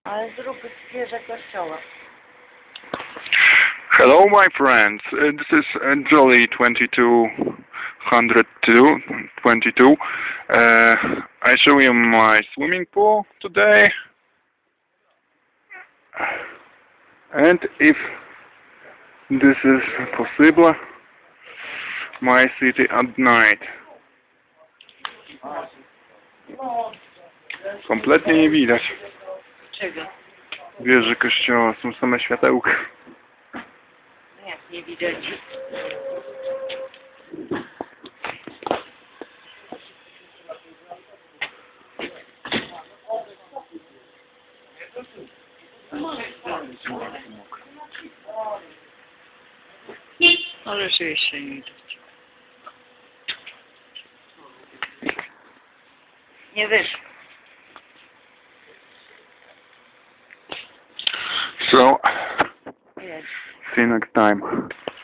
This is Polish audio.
Ale zrób wieżę kościoła. Hello, my friends. This is Jolly 2222. I show you my swimming pool today, and if this is possible, my city at night. Kompletnie nie widać Czego? wieży kościoła, są same światełka. Jak nie widać? Ale rzeczywiście nie widać. Nie wyszło. So, Jest. see you next time.